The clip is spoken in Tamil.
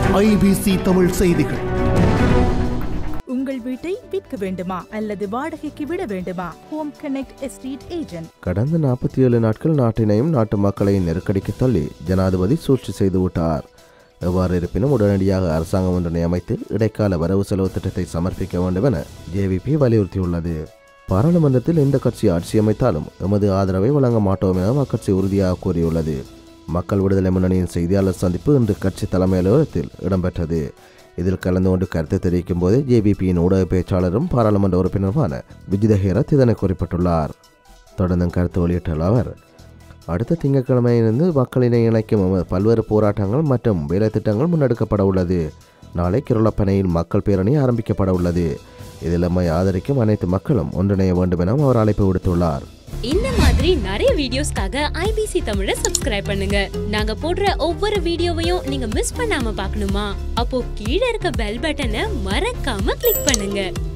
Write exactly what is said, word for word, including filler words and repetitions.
ஐபிசி தமிழ் செய்திகள். உங்கள் வீட்டை விற்க வேண்டுமா அல்லது வாடகைக்கு விட வேண்டுமா? Home connect estate agent. கடந்த நாற்பத்தி ஏழு நாட்கள் நாட்டினையும் நாட்டு மக்களையும் நெருக்கடிக்கு தள்ளி ஜனாதிபதி சூழ்ச்சி செய்து விட்டார். எவ்வாறு இருப்பினும் உடனடியாக அரசாங்கம் ஒன்றினை அமைத்து இடைக்கால வரவு செலவு திட்டத்தை சமர்ப்பிக்க வேண்டும் என ஜேவிபி வலியுறுத்தியுள்ளது. பாராளுமன்றத்தில் எந்த கட்சி ஆட்சி அமைத்தாலும் எமது ஆதரவை வழங்க மாட்டோம் என அக்கட்சி உறுதியாக கூறியுள்ளது. மக்கள் விடுதலை முன்னணியின் செய்தியாளர் சந்திப்பு இன்று கட்சி தலைமை அலுவலகத்தில் இடம்பெற்றது. இதில் கலந்து கொண்டு கருத்து தெரிவிக்கும் போது ஜேவிபியின் ஊடக பேச்சாளரும் பாராளுமன்ற உறுப்பினருமான விஜிதஹேரத் இதனை குறிப்பிட்டுள்ளார். தொடர்ந்து கருத்து வெளியிட்டுள்ள அவர், அடுத்த திங்கட்கிழமையிலிருந்து மக்களினை இணைக்கும் பல்வேறு போராட்டங்கள் மற்றும் வேலை திட்டங்கள் முன்னெடுக்கப்பட உள்ளது. நாளை கிருளப்பனையில் மக்கள் பேரணி ஆரம்பிக்கப்பட உள்ளது. இதில் நம்மை ஆதரிக்கும் அனைத்து மக்களும் ஒன்றிணைய வேண்டும் என அவர் அழைப்பு விடுத்துள்ளார். இந்த மாதிரி நிறைய வீடியோஸ்க்காக ஐபிசி தமிழை சப்ஸ்கிரைப் பண்ணுங்க. நாங்க போடுற ஒவ்வொரு வீடியோவையும் நீங்க மிஸ் பண்ணாம பார்க்கணுமா? அப்போ கீழே இருக்க பெல் பட்டனை மறக்காம கிளிக் பண்ணுங்க.